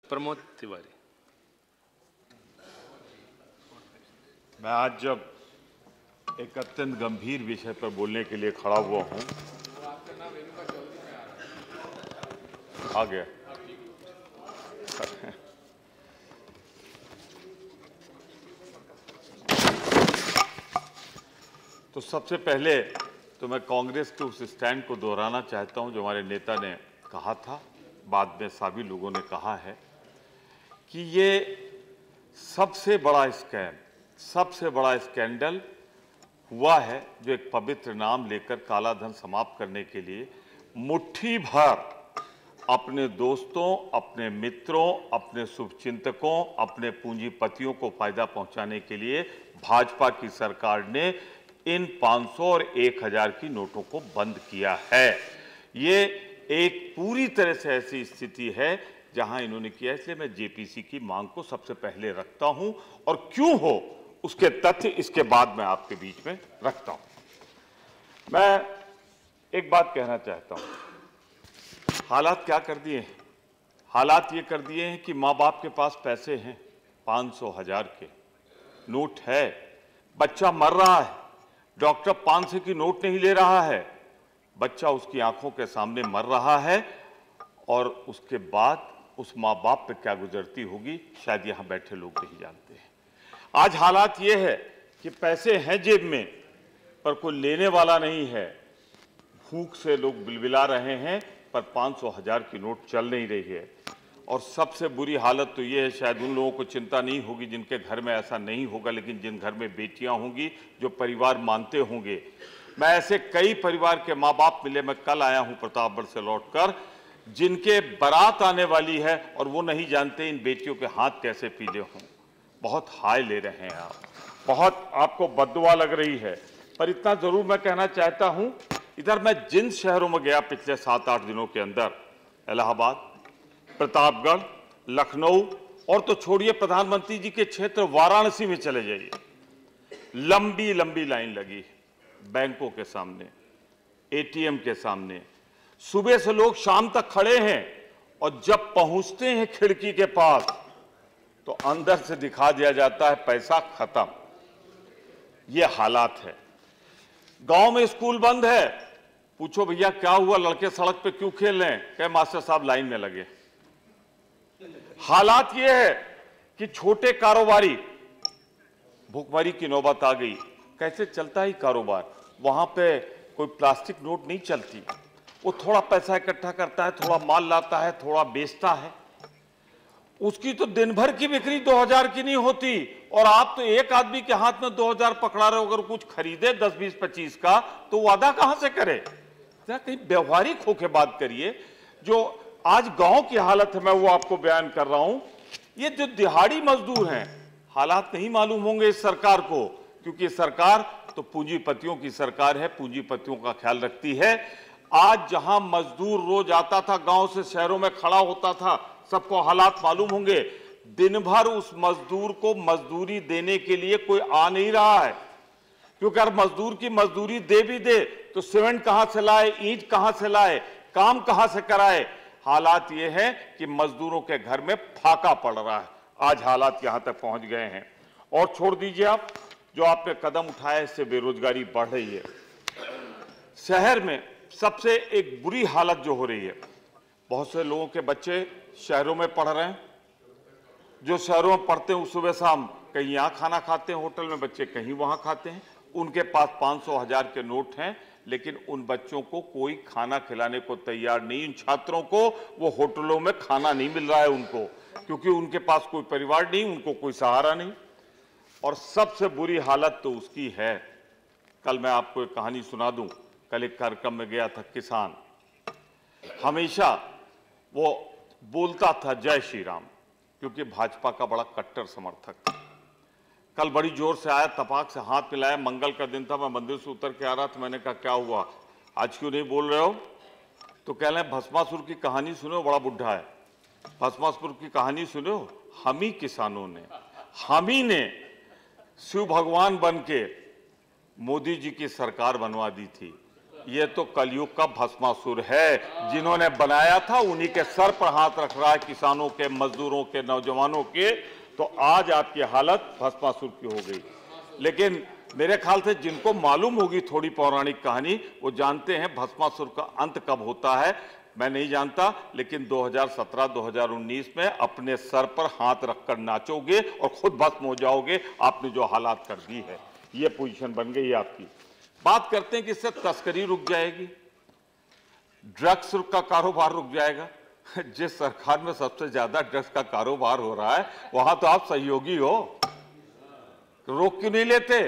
प्रमोद तिवारी। मैं आज जब एक अत्यंत गंभीर विषय पर बोलने के लिए खड़ा हुआ हूं, आ गया। तो सबसे पहले तो मैं कांग्रेस के उस स्टैंड को दोहराना चाहता हूं जो हमारे नेता ने कहा था, बाद में सभी लोगों ने कहा है कि ये सबसे बड़ा स्कैम, सबसे बड़ा स्कैंडल हुआ है जो एक पवित्र नाम लेकर काला धन समाप्त करने के लिए मुट्ठी भर अपने दोस्तों, अपने मित्रों, अपने शुभचिंतकों, अपने पूंजीपतियों को फायदा पहुंचाने के लिए भाजपा की सरकार ने इन 500 और 1000 की नोटों को बंद किया है। ये एक पूरी तरह से ऐसी स्थिति है जहां इन्होंने किया, इसलिए मैं जेपीसी की मांग को सबसे पहले रखता हूं और क्यों हो उसके तथ्य इसके बाद मैं आपके बीच में रखता हूं। मैं एक बात कहना चाहता हूं, हालात क्या कर दिए हैं? हालात ये कर दिए हैं कि माँ बाप के पास पैसे हैं, 500 1000 के नोट है, बच्चा मर रहा है, डॉक्टर 500 की नोट नहीं ले रहा है, बच्चा उसकी आंखों के सामने मर रहा है और उसके बाद उस माँ बाप पे क्या गुजरती होगी शायद यहां बैठे लोग नहीं जानते हैं। आज हालात ये है कि पैसे हैं जेब में पर कोई लेने वाला नहीं है, भूख से लोग बिलबिला रहे हैं पर 500 1000 की नोट चल नहीं रही है। और सबसे बुरी हालत तो ये है, शायद उन लोगों को चिंता नहीं होगी जिनके घर में ऐसा नहीं होगा, लेकिन जिन घर में बेटियां होंगी, जो परिवार मानते होंगे। मैं ऐसे कई परिवार के माँ बाप मिले, मैं कल आया हूं प्रतापगढ़ से लौटकर, जिनके बारात आने वाली है और वो नहीं जानते इन बेटियों के हाथ कैसे पीले हों। बहुत हाय ले रहे हैं आप, बहुत आपको बद्दुआ लग रही है। पर इतना जरूर मैं कहना चाहता हूं, इधर मैं जिन शहरों में गया पिछले 7-8 दिनों के अंदर, इलाहाबाद, प्रतापगढ़, लखनऊ और तो छोड़िए प्रधानमंत्री जी के क्षेत्र वाराणसी में चले जाइए, लंबी लंबी लाइन लगी बैंकों के सामने, एटीएम के सामने। सुबह से लोग शाम तक खड़े हैं और जब पहुंचते हैं खिड़की के पास तो अंदर से दिखा दिया जाता है पैसा खत्म। ये हालात है। गांव में स्कूल बंद है, पूछो भैया क्या हुआ, लड़के सड़क पे क्यों खेल रहे हैं, कहे मास्टर साहब लाइन में लगे। हालात ये है कि छोटे कारोबारी, भुखमरी की नौबत आ गई, कैसे चलता है कारोबार? वहां पे कोई प्लास्टिक नोट नहीं चलती, वो थोड़ा पैसा इकट्ठा करता है, थोड़ा माल लाता है, थोड़ा बेचता है, उसकी तो दिन भर की बिक्री 2000 की नहीं होती। और आप तो एक आदमी के हाथ में 2000 पकड़ा रहे हो, अगर कुछ खरीदे 10 20 25 का तो वादा कहां से करे? कहीं व्यवहारिक होकर बात करिए। जो आज गांव की हालत है मैं वो आपको बयान कर रहा हूं। ये जो दिहाड़ी मजदूर हैं, हालात नहीं मालूम होंगे इस सरकार को, क्योंकि सरकार तो पूंजीपतियों की सरकार है, पूंजीपतियों का ख्याल रखती है। आज जहां मजदूर रोज आता था, गांव से शहरों में खड़ा होता था, सबको हालात मालूम होंगे। दिन भर उस मजदूर को मजदूरी देने के लिए कोई आ नहीं रहा है, क्योंकि अगर मजदूर की मजदूरी दे भी दे तो सीमेंट कहां से लाए, ईंट कहां से लाए, काम कहां से कराए? हालात ये है कि मजदूरों के घर में फाका पड़ रहा है। आज हालात यहां तक पहुंच गए हैं। और छोड़ दीजिए आप, जो आपने कदम उठाया इससे बेरोजगारी बढ़ रही है। शहर में सबसे एक बुरी हालत जो हो रही है, बहुत से लोगों के बच्चे शहरों में पढ़ रहे हैं, जो शहरों में पढ़ते हैं सुबह शाम कहीं यहाँ खाना खाते हैं होटल में, बच्चे कहीं वहाँ खाते हैं, उनके पास 500 1000 के नोट हैं, लेकिन उन बच्चों को कोई खाना खिलाने को तैयार नहीं। इन छात्रों को वो होटलों में खाना नहीं मिल रहा है उनको, क्योंकि उनके पास कोई परिवार नहीं, उनको कोई सहारा नहीं। और सबसे बुरी हालत तो उसकी है, कल मैं आपको एक कहानी सुना दूं। कल एक कार्यक्रम में गया था, किसान हमेशा वो बोलता था जय श्री राम, क्योंकि भाजपा का बड़ा कट्टर समर्थक था। कल बड़ी जोर से आया, तपाक से हाथ मिलाया, मंगल का दिन था, मैं मंदिर से उतर के आ रहा था, मैंने कहा क्या हुआ, आज क्यों नहीं बोल रहे हो? तो कह रहे हैं भस्मासुर की कहानी सुनो, बड़ा बुढ़ा है, भस्मासुर की कहानी सुनो, हम ही किसानों ने, हम ही ने शिव भगवान बन के मोदी जी की सरकार बनवा दी थी, ये तो कलयुग का भस्मासुर है। जिन्होंने बनाया था उन्हीं के सर पर हाथ रख रहा है, किसानों के, मजदूरों के, नौजवानों के। तो आज आपकी हालत भस्मासुर की हो गई। लेकिन मेरे ख्याल से जिनको मालूम होगी थोड़ी पौराणिक कहानी, वो जानते हैं भस्मासुर का अंत कब होता है। मैं नहीं जानता, लेकिन 2017-2019 में अपने सर पर हाथ रखकर नाचोगे और खुद भस्म हो जाओगे। आपने जो हालात कर दी है, ये पोजीशन बन गई आपकी। बात करते हैं कि इससे तस्करी रुक जाएगी, ड्रग्स का कारोबार रुक जाएगा। जिस सरकार में सबसे ज्यादा ड्रग्स का कारोबार हो रहा है, वहां तो आप सहयोगी हो, रोक क्यों नहीं लेते?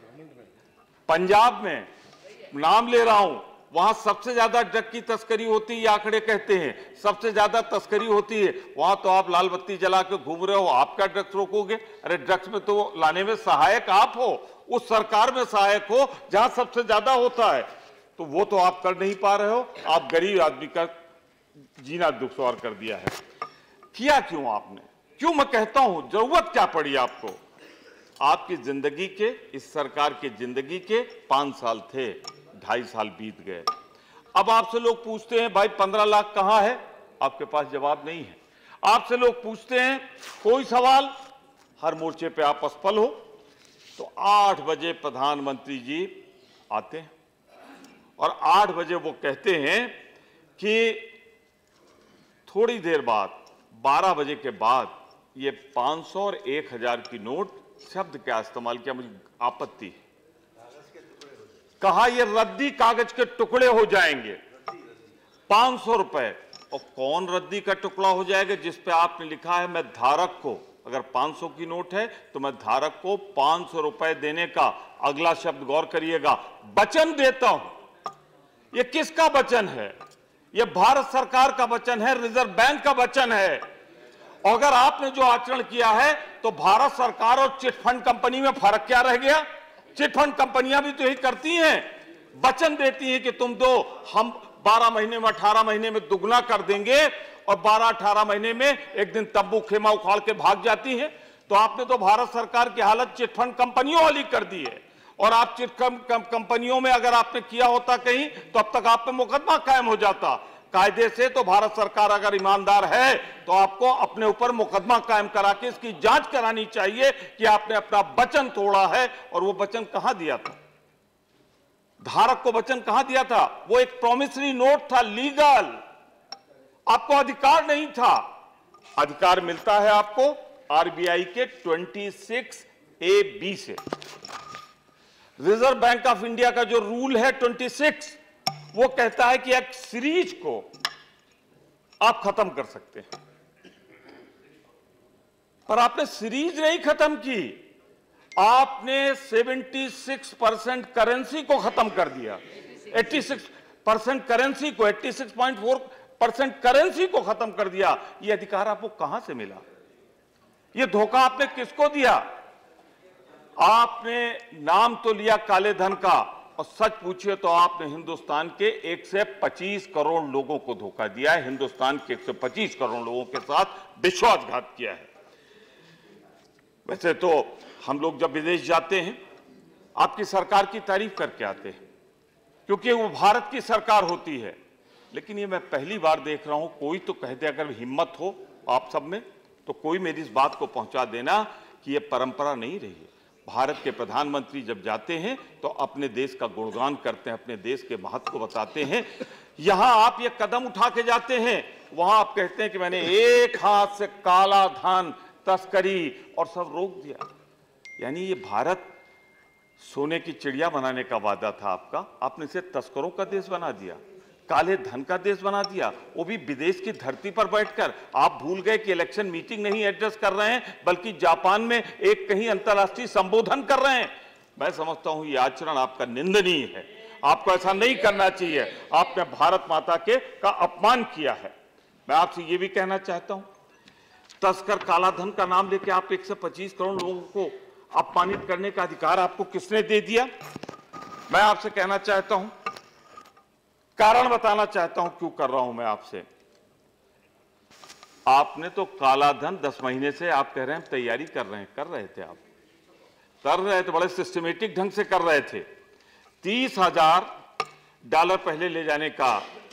पंजाब में नाम ले रहा हूं, वहां सबसे ज्यादा ड्रग की तस्करी होती है, ये आंकड़े कहते हैं सबसे ज्यादा तस्करी होती है। वहां तो आप लाल बत्ती जला के घूम रहे हो, आप क्या ड्रग्स रोकोगे? अरे ड्रग्स में तो लाने में सहायक आप हो, उस सरकार में सहायक हो जहां सबसे ज्यादा होता है, तो वो तो आप कर नहीं पा रहे हो। आप गरीब आदमी का जीना दुश्वार कर दिया है। किया क्यों आपने? क्यों मैं कहता हूं, जरूरत क्या पड़ी आपको? आपकी जिंदगी के, इस सरकार की जिंदगी के 5 साल थे, 2.5 साल बीत गए। अब आपसे लोग पूछते हैं भाई 15 लाख कहां है? आपके पास जवाब नहीं है। आपसे लोग पूछते हैं कोई सवाल, हर मोर्चे पे आप असफल हो। तो 8 बजे प्रधानमंत्री जी आते हैं और 8 बजे वो कहते हैं कि थोड़ी देर बाद 12 बजे के बाद ये 500 और 1000 की नोट, शब्द क्या इस्तेमाल किया मुझे आपत्ति है, कहा ये रद्दी कागज के टुकड़े हो जाएंगे 500 रुपए। और कौन रद्दी का टुकड़ा हो जाएगा? जिस पे आपने लिखा है मैं धारक को, अगर 500 की नोट है तो मैं धारक को 500 रुपए देने का, अगला शब्द गौर करिएगा, वचन देता हूं। ये किसका वचन है? ये भारत सरकार का वचन है, रिजर्व बैंक का वचन है। और अगर आपने जो आचरण किया है, तो भारत सरकार और चिटफंड कंपनी में फर्क क्या रह गया? चिटफंड कंपनियां भी तो यही करती हैं, वचन देती हैं कि तुम दो, हम 12 महीने में 18 महीने में दुगना कर देंगे, और 12-18 महीने में एक दिन तंबू खेमा उखाड़ के भाग जाती हैं। तो आपने तो भारत सरकार की हालत चिटफंड कंपनियों वाली कर दी है। और आप चिटफंड कंपनियों में अगर आपने किया होता कहीं, तो अब तक आप पे मुकदमा कायम हो जाता कायदे से। तो भारत सरकार अगर ईमानदार है तो आपको अपने ऊपर मुकदमा कायम करा के इसकी जांच करानी चाहिए कि आपने अपना वचन तोड़ा है। और वो वचन कहां दिया था? धारक को वचन कहां दिया था? वो एक प्रोमिसरी नोट था, लीगल, आपको अधिकार नहीं था। अधिकार मिलता है आपको आरबीआई के 26A(b) से। रिजर्व बैंक ऑफ इंडिया का जो रूल है 26, वो कहता है कि एक सीरीज को आप खत्म कर सकते हैं, पर आपने सीरीज नहीं खत्म की, आपने 76% करेंसी को खत्म कर दिया। 86% करेंसी को, 86.4% करेंसी को खत्म कर दिया। यह अधिकार आपको कहां से मिला? यह धोखा आपने किसको दिया? आपने नाम तो लिया काले धन का, और सच पूछिए तो आपने हिंदुस्तान के 125 करोड़ लोगों को धोखा दिया है। हिंदुस्तान के 125 करोड़ लोगों के साथ विश्वासघात किया है। वैसे तो हम लोग जब विदेश जाते हैं, आपकी सरकार की तारीफ करके आते हैं, क्योंकि वो भारत की सरकार होती है। लेकिन ये मैं पहली बार देख रहा हूं, कोई तो कह दे, अगर हिम्मत हो आप सब में, तो कोई मेरी इस बात को पहुंचा देना कि ये परंपरा नहीं रही है। भारत के प्रधानमंत्री जब जाते हैं तो अपने देश का गुणगान करते हैं, अपने देश के महत्व को बताते हैं। यहां आप ये कदम उठा के जाते हैं, वहां आप कहते हैं कि मैंने एक हाथ से काला धन, तस्करी और सब रोक दिया। यानी ये भारत सोने की चिड़िया बनाने का वादा था आपका, आपने इसे तस्करों का देश बना दिया, काले धन का देश बना दिया, वो भी विदेश की धरती पर बैठकर। आप भूल गए कि इलेक्शन मीटिंग नहीं एड्रेस कर रहे हैं, बल्कि जापान में एक कहीं अंतर्राष्ट्रीय संबोधन कर रहे हैं। मैं समझता हूं ये आचरण आपका निंदनीय है, आपको ऐसा नहीं करना चाहिए। आपने भारत माता का अपमान किया है। मैं आपसे ये भी कहना चाहता हूं, तस्कर काला धन का नाम लेके आप 125 करोड़ लोगों को अपमानित करने का अधिकार आपको किसने दे दिया? मैं आपसे कहना चाहता हूं, कारण बताना चाहता हूं क्यों कर रहा हूं मैं आपसे। आपने तो काला धन 10 महीने से आप कह रहे हैं तैयारी कर रहे थे, आप कर रहे थे, बड़े सिस्टमेटिक ढंग से कर रहे थे। 30,000 डॉलर पहले ले जाने का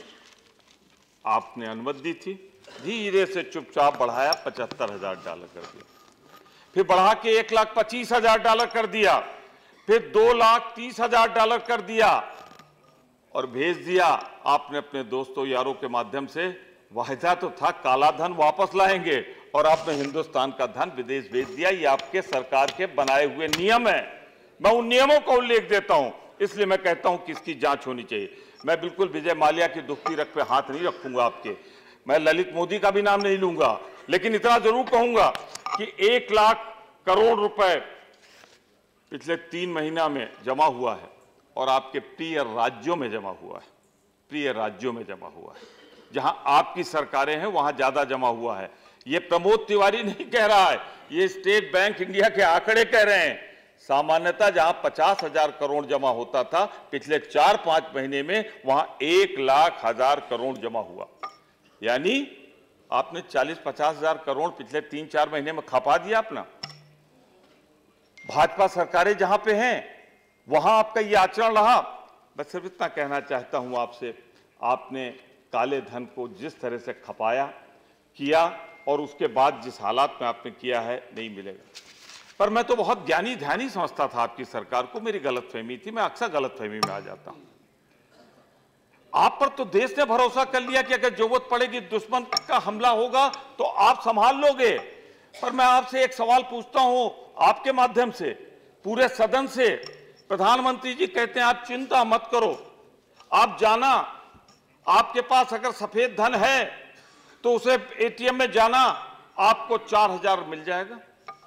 आपने अनुमति दी थी, धीरे से चुपचाप बढ़ाया, $75,000 कर दिया, फिर बढ़ा के $1,25,000 कर दिया, फिर $2,30,000 कर दिया और भेज दिया आपने अपने दोस्तों यारों के माध्यम से। वायदा तो था काला धन वापस लाएंगे और आपने हिंदुस्तान का धन विदेश भेज दिया। ये आपके सरकार के बनाए हुए नियम है। मैं उन नियमों का उल्लेख देता हूं, इसलिए मैं कहता हूं कि इसकी जांच होनी चाहिए। मैं बिल्कुल विजय माल्या की दुखती रख पे हाथ नहीं रखूंगा आपके, मैं ललित मोदी का भी नाम नहीं लूंगा, लेकिन इतना जरूर कहूंगा कि 1 लाख करोड़ रुपए पिछले 3 महीना में जमा हुआ है और आपके प्रिय राज्यों में जमा हुआ है, प्रिय राज्यों में जमा हुआ है। जहां आपकी सरकारें हैं वहां ज्यादा जमा हुआ है। ये प्रमोद तिवारी नहीं कह रहा है, ये स्टेट बैंक इंडिया के आंकड़े कह रहे हैं। सामान्यतः जहां 50,000 करोड़ जमा होता था, पिछले 4-5 महीने में वहां 1,00,000 करोड़ जमा हुआ। यानी आपने 40-50,000 करोड़ पिछले 3-4 महीने में खपा दिया अपना। भाजपा सरकारें जहां पे हैं वहां आपका ये आचरण रहा। मैं सिर्फ इतना कहना चाहता हूं आपसे, आपने काले धन को जिस तरह से खपाया किया और उसके बाद जिस हालात में आपने किया है, नहीं मिलेगा। पर मैं तो बहुत ज्ञानी ध्यानी समझता था आपकी सरकार को, मेरी गलतफहमी थी, मैं अक्सर गलतफहमी में आ जाता हूं। आप पर तो देश ने भरोसा कर लिया कि अगर जरूरत पड़ेगी, दुश्मन का हमला होगा तो आप संभाल लोगे। पर मैं आपसे एक सवाल पूछता हूं आपके माध्यम से, पूरे सदन से। प्रधानमंत्री जी कहते हैं आप चिंता मत करो, आप जाना, आपके पास अगर सफेद धन है तो उसे एटीएम में जाना, आपको 4,000 मिल जाएगा।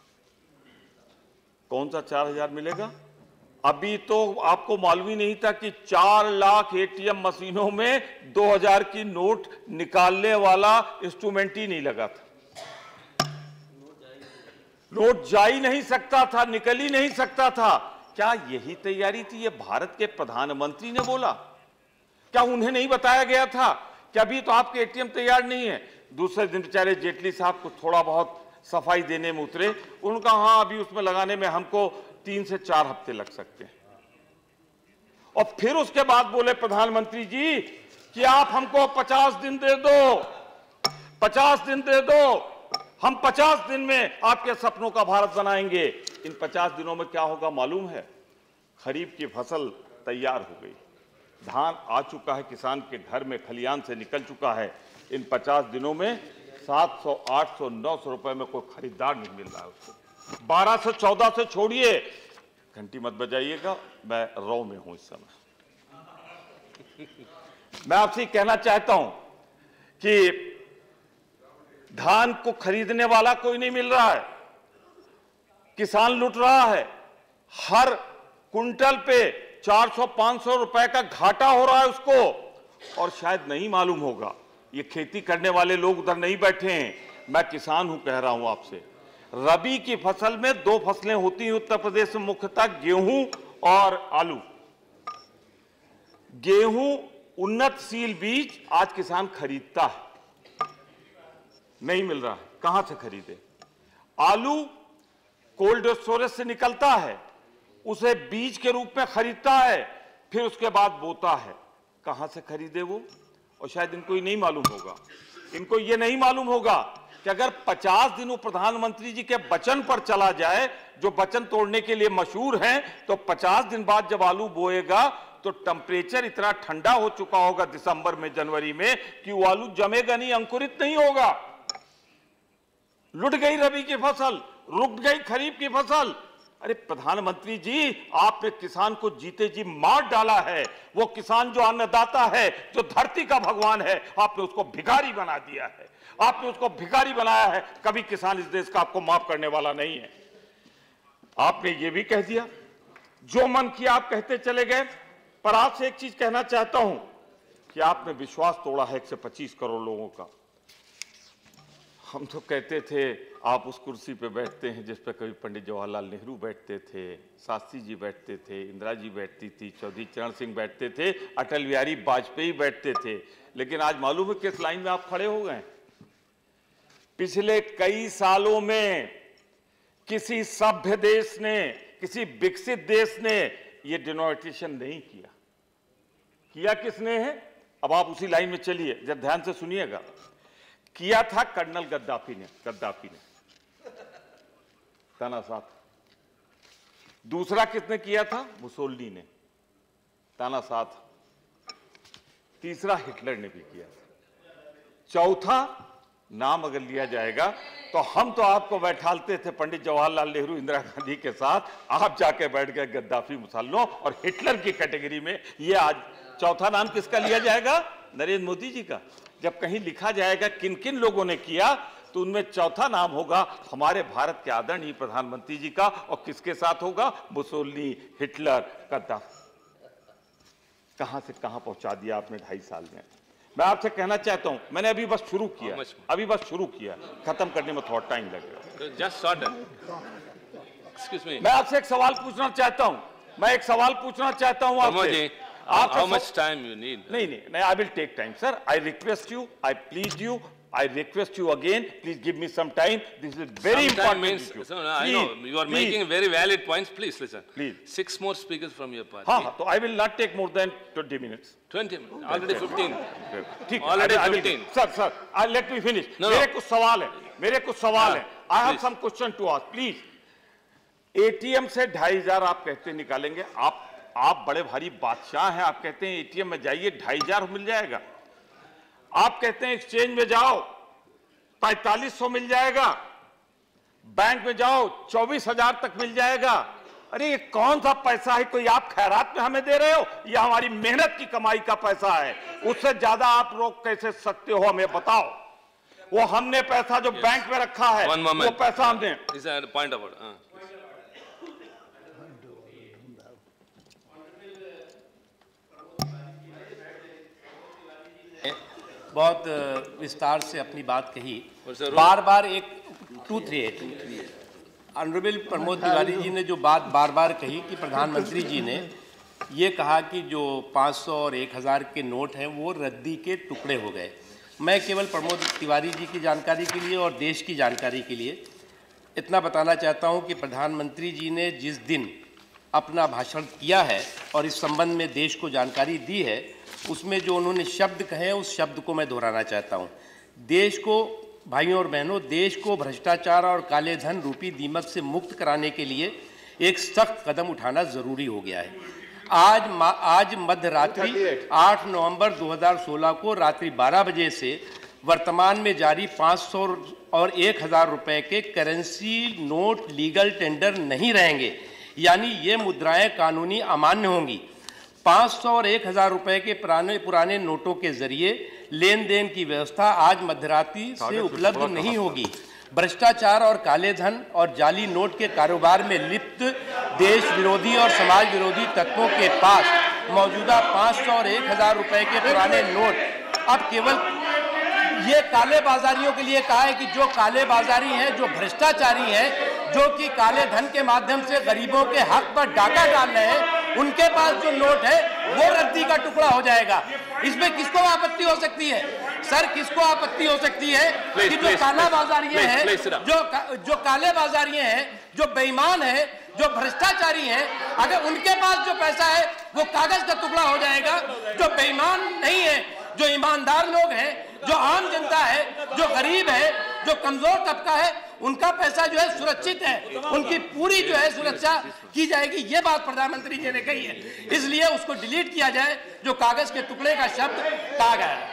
कौन सा 4,000 मिलेगा? अभी तो आपको मालूम ही नहीं था कि 4 लाख एटीएम मशीनों में 2,000 की नोट निकालने वाला इंस्ट्रूमेंट ही नहीं लगा था। नोट जा ही नहीं सकता था, निकल ही नहीं सकता था। क्या यही तैयारी थी? ये भारत के प्रधानमंत्री ने बोला? क्या उन्हें नहीं बताया गया था कि अभी तो आपके एटीएम तैयार नहीं है? दूसरे दिन बेचारे जेटली साहब को थोड़ा बहुत सफाई देने में उतरे, उनका हाँ अभी उसमें लगाने में हमको 3 से 4 हफ्ते लग सकते हैं। और फिर उसके बाद बोले प्रधानमंत्री जी कि आप हमको 50 दिन दे दो, 50 दिन दे दो, हम 50 दिन में आपके सपनों का भारत बनाएंगे। इन 50 दिनों में क्या होगा मालूम है? खरीफ की फसल तैयार हो गई, धान आ चुका है, किसान के घर में खलियान से निकल चुका है। इन 50 दिनों में 700, 800, 900 रुपए में कोई खरीदार नहीं मिल रहा है उसको। 12 से 14 से छोड़िए, घंटी मत बजाइएगा, मैं रौ में हूं इस समय। मैं आपसे कहना चाहता हूं कि धान को खरीदने वाला कोई नहीं मिल रहा है, किसान लूट रहा है। हर कुंटल पे 400-500 रुपए का घाटा हो रहा है उसको। और शायद नहीं मालूम होगा, ये खेती करने वाले लोग उधर नहीं बैठे हैं, मैं किसान हूं, कह रहा हूं आपसे। रबी की फसल में 2 फसलें होती हैं उत्तर प्रदेश में, मुख्यतः गेहूं और आलू। गेहूं उन्नतशील बीज आज किसान खरीदता है, नहीं मिल रहा है, कहां से खरीदे? आलू कोल्ड स्टोरेज से निकलता है, उसे बीज के रूप में खरीदता है, फिर उसके बाद बोता है, कहां से खरीदे वो? और शायद इनको ही नहीं मालूम होगा, इनको ये नहीं मालूम होगा कि अगर 50 दिन प्रधानमंत्री जी के वचन पर चला जाए, जो वचन तोड़ने के लिए मशहूर हैं, तो 50 दिन बाद जब आलू बोएगा तो टेम्परेचर इतना ठंडा हो चुका होगा दिसंबर में, जनवरी में, कि वो आलू जमेगा नहीं, अंकुरित नहीं होगा। लुट गई रबी की फसल, रुक गई खरीफ की फसल। अरे प्रधानमंत्री जी, आपने किसान को जीते जी मार डाला है। वो किसान जो अन्नदाता है, जो धरती का भगवान है, आपने उसको भिखारी बना दिया है, आपने उसको भिखारी बनाया है। कभी किसान इस देश का आपको माफ करने वाला नहीं है। आपने ये भी कह दिया, जो मन किया आप कहते चले गए। पर आपसे एक चीज कहना चाहता हूं कि आपने विश्वास तोड़ा है 125 करोड़ लोगों का। हम तो कहते थे आप उस कुर्सी पे बैठते हैं जिस पे कभी पंडित जवाहरलाल नेहरू बैठते थे, शास्त्री जी बैठते थे, इंदिरा जी बैठती थी, चौधरी चरण सिंह बैठते थे, अटल बिहारी वाजपेयी बैठते थे। लेकिन आज मालूम है किस लाइन में आप खड़े हो गए? पिछले कई सालों में किसी सभ्य देश ने, किसी विकसित देश ने ये डिनोमिनेशन नहीं किया किया किसने है? अब आप उसी लाइन में चलिए, जब ध्यान से सुनिएगा। किया था कर्नल गद्दाफी ने तानाशाह। दूसरा किसने किया था? मुसोलिनी ने तानाशाह। तीसरा हिटलर ने भी किया था। चौथा नाम अगर लिया जाएगा तो हम तो आपको बैठालते थे पंडित जवाहरलाल नेहरू, इंदिरा गांधी के साथ, आप जाके बैठ गए गद्दाफी, मुसल्लो और हिटलर की कैटेगरी में। ये आज चौथा नाम किसका लिया जाएगा? नरेंद्र मोदी जी का। जब कहीं लिखा जाएगा किन किन लोगों ने किया तो उनमें चौथा नाम होगा हमारे भारत के आदरणीय प्रधानमंत्री जी का। और किसके साथ होगा? Mussolini, Hitler, Gaddafi. कहां से कहां पहुंचा दिया आपने 2.5 साल में। मैं आपसे कहना चाहता हूं, मैंने अभी बस शुरू किया, खत्म करने में थोड़ा टाइम लगेगा। Just short. एक्सक्यूज मी, मैं आपसे एक सवाल पूछना चाहता हूं, आपसे। How much time you need? नहीं, I will take time, sir. I request you, I plead you, I request you again, please give me some time. This is very important issue. No, I know you are making very valid points. Please listen. Please. 6 more speakers from your party. हाँ, तो I will not take more than 20 minutes. 20, already 15. ठीक, Already I will- 15. Sir, let me finish. No. मेरे कुछ सवाल है, I have please. some question to ask, please. ATM से 2,500 आप कहते निकालेंगे, आप बड़े भारी बादशाह हैं, आप कहते हैं ATM में जाइए 2,500 मिल जाएगा। आप कहते हैं एक्सचेंज में जाओ 4,500 मिल जाएगा, बैंक में जाओ 24,000 तक मिल जाएगा। अरे ये कौन सा पैसा है? कोई आप खैरात में हमें दे रहे हो या हमारी मेहनत की कमाई का पैसा है? उससे ज्यादा आप रोक कैसे सकते हो? हमें बताओ। वो हमने पैसा जो बैंक में रखा है, वो पैसा हमने। Is that a point of order? बहुत विस्तार से अपनी बात कही, बार बार एक 238 ऑनरेबल प्रमोद तिवारी जी ने जो बात बार बार कही कि प्रधानमंत्री जी ने ये कहा कि जो 500 और 1,000 के नोट हैं वो रद्दी के टुकड़े हो गए। मैं केवल प्रमोद तिवारी जी की जानकारी के लिए और देश की जानकारी के लिए इतना बताना चाहता हूं कि प्रधानमंत्री जी ने जिस दिन अपना भाषण किया है और इस संबंध में देश को जानकारी दी है, उसमें जो उन्होंने शब्द कहे उस शब्द को मैं दोहराना चाहता हूं। देश को, भाइयों और बहनों, देश को भ्रष्टाचार और काले धन रूपी दीमक से मुक्त कराने के लिए एक सख्त कदम उठाना जरूरी हो गया है। आज मध्य रात्रि 8 नवंबर 2016 को रात्रि 12 बजे से वर्तमान में जारी 500 और 1,000 रुपए के करेंसी नोट लीगल टेंडर नहीं रहेंगे, यानी ये मुद्राएं कानूनी अमान्य होंगी। 500 और 1,000 रुपए के पुराने नोटों के जरिए लेन देन की व्यवस्था आज मध्यरात्रि से उपलब्ध नहीं होगी। भ्रष्टाचार और काले धन और जाली नोट के कारोबार में लिप्त देश विरोधी और समाज विरोधी तत्वों के पास मौजूदा 500 और 1,000 रुपए के पुराने नोट अब केवल ये काले बाजारियों के लिए कहा है कि जो काले बाजारी हैं, जो भ्रष्टाचारी हैं, जो कि काले धन के माध्यम से गरीबों के हक पर डाका डाल रहे हैं, उनके पास जो नोट है वो रद्दी का टुकड़ा हो जाएगा। इसमें किसको आपत्ति हो सकती है? सर, किसको आपत्ति हो सकती है कि जो काला बाजारिये हैं, जो काले बाजारिये हैं, जो बेईमान हैं, जो भ्रष्टाचारी हैं, अगर उनके पास जो पैसा है वो कागज का टुकड़ा हो जाएगा। जो बेईमान नहीं है, जो ईमानदार लोग हैं, जो आम जनता है, जो गरीब है, जो कमजोर तबका है, उनका पैसा जो है सुरक्षित है, उनकी पूरी जो है सुरक्षा की जाएगी। ये बात प्रधानमंत्री जी ने कही है, इसलिए उसको डिलीट किया जाए जो कागज के टुकड़े का शब्द कहा गया है।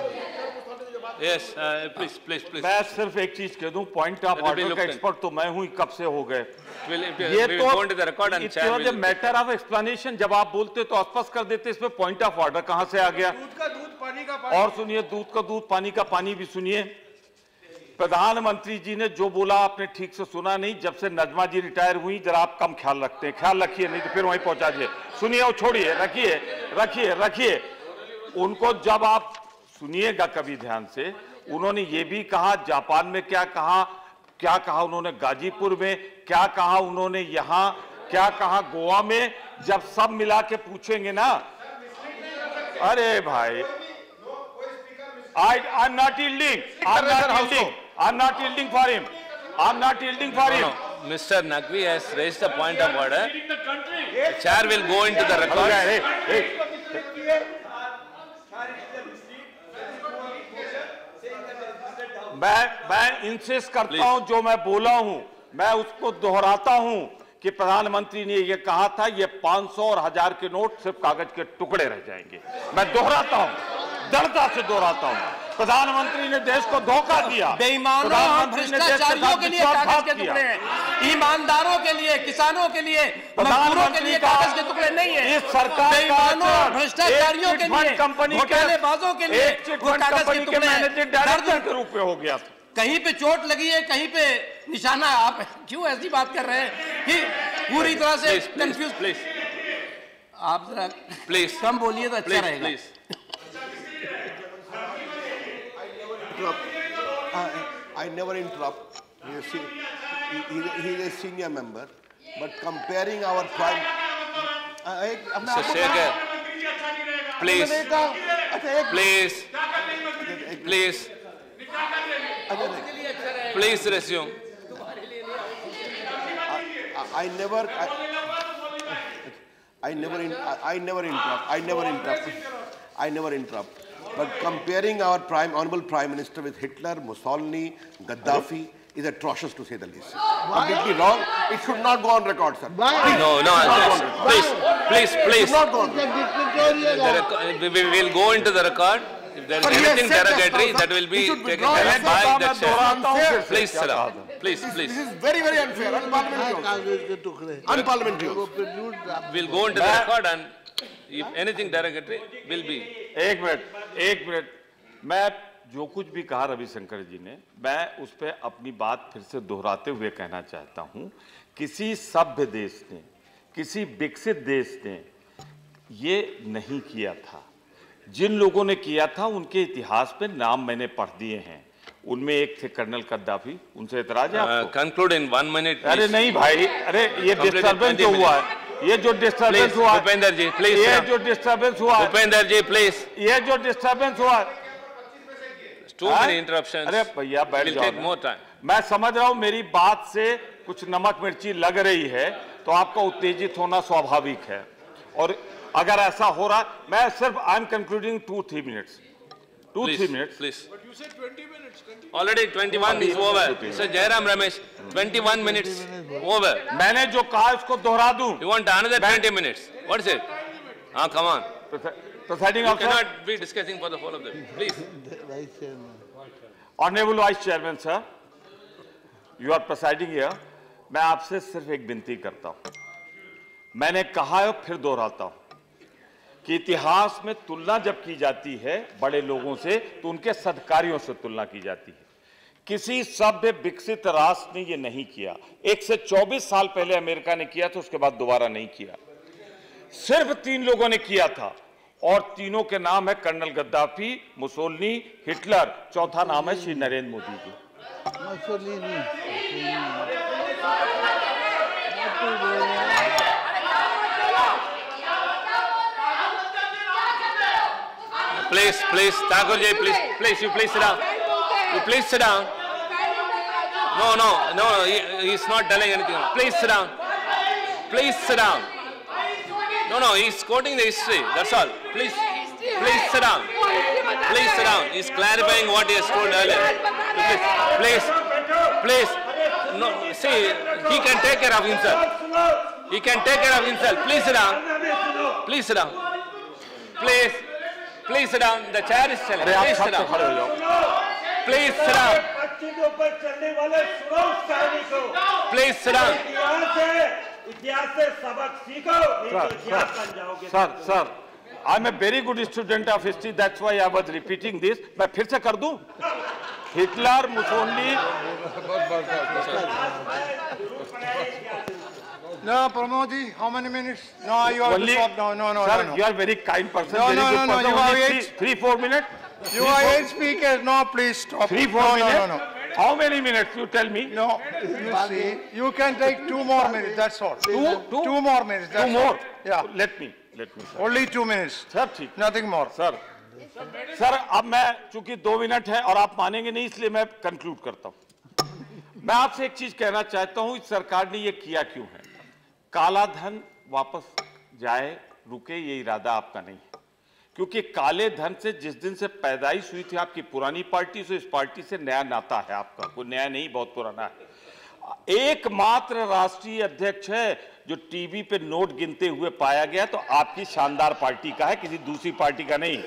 Yes, please. मैं सिर्फ एक चीज कह दूं, पॉइंट ऑफ ऑर्डर का एक्सपर्ट तो मैं हूं, कब से हो गए। ये तो मैटर ऑफ एक्सप्लेनेशन, जब आप बोलते तो स्पष्ट कर देते, इसमें पॉइंट ऑफ ऑर्डर कहां से आ गया? दूध का दूध, पानी का पानी। और सुनिए, दूध का दूध, पानी का पानी भी सुनिए। प्रधानमंत्री जी ने जो बोला आपने ठीक से सुना नहीं। जब से नजमा जी रिटायर हुई, जरा आप कम ख्याल रखते हैं, ख्याल रखिए, नहीं तो फिर वहीं पहुंचा दिए। सुनिए और छोड़िए, रखिए उनको। जब आप सुनिएगा कभी ध्यान से, उन्होंने ये भी कहा जापान में क्या कहा उन्होंने, गाजीपुर में क्या कहा उन्होंने, यहां क्या कहा गोवा में। जब सब मिला के पूछेंगे ना, अरे भाई, I'm not yielding for him. Mr. Naqvi has raised the point of order. The chair will go into the record. मैं इंसिस्ट करता हूं, जो मैं बोला हूं मैं उसको दोहराता हूं कि प्रधानमंत्री ने ये कहा था ये 500 और 1000 के नोट सिर्फ कागज के टुकड़े रह जाएंगे। मैं दोहराता हूं, दृढ़ता से दोहराता हूं, प्रधानमंत्री ने देश को धोखा दिया। बेईमानों और भ्रष्टाचारियों के लिए कागज के टुकड़े हैं, ईमानदारों के लिए, किसानों के लिए, मजदूरों के लिए कागज के टुकड़े नहीं है। इस सरकार बेईमानों और भ्रष्टाचारियों के लिए, कंपनी घोटालेबाजों के लिए वो कागज के टुकड़े मैनेजिंग डायरेक्टर के रूप में हो गया था। कहीं पे चोट लगी है, कहीं पे निशाना। आप क्यों ऐसी बात कर रहे हैं कि पूरी तरह से कंफ्यूज? प्लीज आप जरा प्लीज कम बोलिए तो अच्छा रहेगा। Please I never interrupt. He is a senior member, but comparing our prime. Shekhar, please, please, please resume. I never interrupt. But comparing our honorable Prime Minister with Hitler, Mussolini, Gaddafi is atrocious to say the least. Completely wrong. It should not go on record, sir. No, please. It should not go on record. We will go into the record. If there is anything derogatory, that will be taken care of by the chair. Please, sir. Please. This is very, very unfair. Unparliamentary. We'll go into the record and if anything derogatory will be. एक minute, मैं जो कुछ भी कहा रविशंकर जी ने, मैं उस पर अपनी बात फिर से दोहराते हुए कहना चाहता हूं, किसी सभ्य देश ने, किसी विकसित देश ने ये नहीं किया था। जिन लोगों ने किया था उनके इतिहास पे नाम मैंने पढ़ दिए हैं, उनमें एक थे कर्नल गद्दाफी। उनसे इतराज है आपको? Conclude in 1 minute. अरे नहीं भाई, अरे ये डिस्टर्बेंस जो हुआ है, ये जो डिस्टर्बेंस हुआ, भूपेंद्र जी प्लीज, ये जो डिस्टर्बेंस हुआ, भूपेंद्र जी प्लीज, ये जो डिस्टर्बेंस हुआ, too many interruptions. अरे भैया बैठ We'll take more time. मैं समझ रहा हूं मेरी बात से कुछ नमक मिर्ची लग रही है तो आपका उत्तेजित होना स्वाभाविक है, और अगर ऐसा हो रहा, मैं सिर्फ I am concluding 2-3 minutes. 2-3 minutes. Please. But you said 20 minutes. Already 21 is over. Sir Jairam Ramesh, 21 minutes over. मैंने जो कहा इसको दोहरा दूं? You want another 20 minutes? What is it? Come on. Presiding You officer, cannot be discussing for the whole of them. Please. Honorable Vice Chairman sir, you are presiding here. मैं आपसे सिर्फ एक विनती करता हूं, मैंने कहा है फिर दोहराता हूं कि इतिहास में तुलना जब की जाती है बड़े लोगों से तो उनके सद्कार्यों से तुलना की जाती है। किसी सभ्य विकसित राष्ट्र ने यह नहीं किया। 1 से 24 साल पहले अमेरिका ने किया था, उसके बाद दोबारा नहीं किया। सिर्फ 3 लोगों ने किया था, और तीनों के नाम है कर्नल गद्दाफी, मुसोलिनी, हिटलर, चौथा नाम है Shri Narendra Modi ji. Please, Thakur ji, please, you please sit down. You please sit down. No, he's not telling anything. Please sit down. Please sit down. No, he's quoting the history. That's all. Please sit down. Please sit down. He's clarifying what he has told earlier. Please. No, see, he can take care of himself. He can take care of himself. Please sit down. Please sit down. Please sit down. The chair is telling. Please sit down. Please sit down. Please sit down. Sir, I'm a very good student of history. That's why I was repeating this. मैं फिर से कर दूं? Hitler, Mussolini. No, Pramod ji, how many minutes? No, you have to stop. No. Sir, you are very kind person. No, very no, good no, person. you have Only 8. 3-4 minutes. You are 8 speakers. No, please stop. 3-4 minutes. No. How many minutes? You tell me. No, you see, you can take 2 more minutes. That's all. Two? 2 more minutes. That's 2 more. all. Yeah. Let me. Sir. Only 2 minutes. Sir, ठीक. Nothing more. Sir अब मैं चूंकि 2 minute है और आप मानेंगे नहीं, इसलिए मैं कंक्लूड करता हूं। मैं आपसे एक चीज कहना चाहता हूं, इस सरकार ने ये किया क्यों है? काला धन वापस जाए, रुके, ये इरादा आपका नहीं है। क्योंकि काले धन से जिस दिन से पैदाइश हुई थी आपकी पुरानी पार्टी से, इस पार्टी से नया नाता है आपका, कोई नया नहीं, बहुत पुराना है। एकमात्र राष्ट्रीय अध्यक्ष है जो टीवी पे नोट गिनते हुए पाया गया, तो आपकी शानदार पार्टी का है, किसी दूसरी पार्टी का नहीं।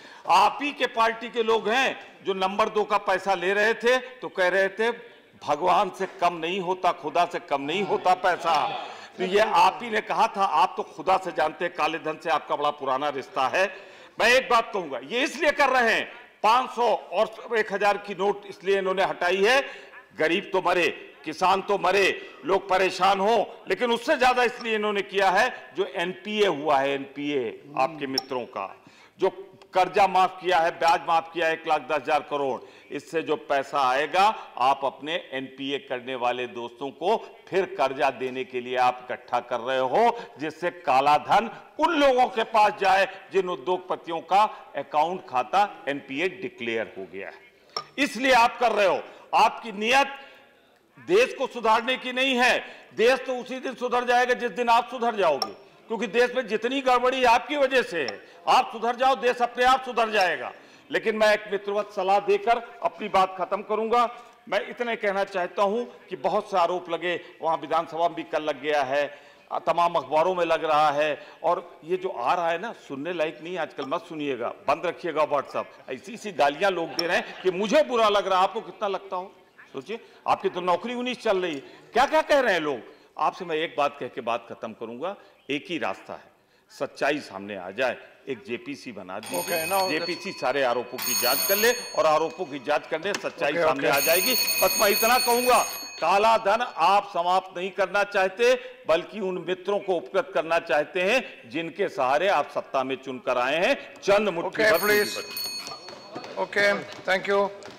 आप ही के पार्टी के लोग हैं जो नंबर 2 का पैसा ले रहे थे तो कह रहे थे भगवान से कम नहीं होता, खुदा से कम नहीं होता पैसा। तो ये आप ही ने कहा था, आप तो खुदा से जानते हैं, काले धन से आपका बड़ा पुराना रिश्ता है। मैं एक बात कहूंगा, ये इसलिए कर रहे हैं 500 और 1000 की नोट इसलिए इन्होंने हटाई है, गरीब तो मरे, किसान तो मरे, लोग परेशान हो, लेकिन उससे ज्यादा इसलिए इन्होंने किया है जो एनपीए हुआ है, एनपीए आपके मित्रों का, जो कर्जा माफ किया है, ब्याज माफ किया है 1,10,000 करोड़, इससे जो पैसा आएगा आप अपने एनपीए करने वाले दोस्तों को फिर कर्जा देने के लिए आप इकट्ठा कर रहे हो, जिससे काला धन उन लोगों के पास जाए जिन उद्योगपतियों का अकाउंट खाता एनपीए डिक्लेयर हो गया है। इसलिए आप कर रहे हो। आपकी नियत देश को सुधारने की नहीं है। देश तो उसी दिन सुधर जाएगा जिस दिन आप सुधर जाओगे, क्योंकि देश में जितनी गड़बड़ी आपकी वजह से है। आप सुधर जाओ, देश अपने आप सुधर जाएगा। लेकिन मैं एक मित्रवत सलाह देकर अपनी बात खत्म करूंगा। मैं इतने कहना चाहता हूं कि बहुत से आरोप लगे, वहां विधानसभा में भी कल लग गया है, तमाम अखबारों में लग रहा है, और ये जो आ रहा है ना, सुनने लायक नहीं आजकल, मत सुनिएगा, बंद रखिएगा व्हाट्सएप। ऐसी ऐसी गालियां लोग दे रहे हैं कि मुझे बुरा लग रहा है, आपको कितना लगता हो? सोचिए, आपकी तो नौकरी 19 चल रही है, क्या क्या कह रहे हैं लोग। आपसे मैं एक बात कह के बात खत्म करूंगा, एक ही रास्ता है, सच्चाई सामने आ जाए, एक जेपीसी बना दीजिए, जेपीसी सारे आरोपों की जांच कर ले, और आरोपों की जांच करने सच्चाई सामने आ जाएगी। बस मैं इतना कहूंगा, काला धन आप समाप्त नहीं करना चाहते, बल्कि उन मित्रों को उपकृत करना चाहते हैं जिनके सहारे आप सत्ता में चुनकर आए हैं, चंद मुट्ठी भर। Okay, thank you.